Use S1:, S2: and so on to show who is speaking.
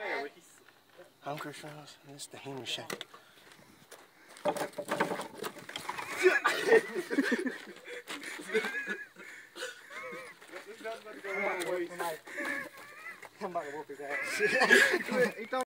S1: I'm Chris Reynolds, and this is the Human Shank. I'm about to whoop his ass.